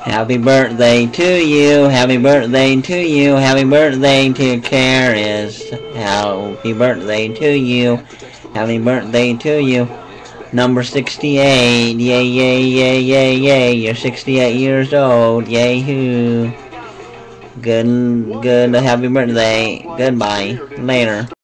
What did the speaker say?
Happy birthday to you, happy birthday to you, happy birthday to Karis. Happy birthday to you, happy birthday to you. Number 68, yay, yay, yay, yay, yay, you're 68 years old, yay hoo. Good, happy birthday, goodbye, later.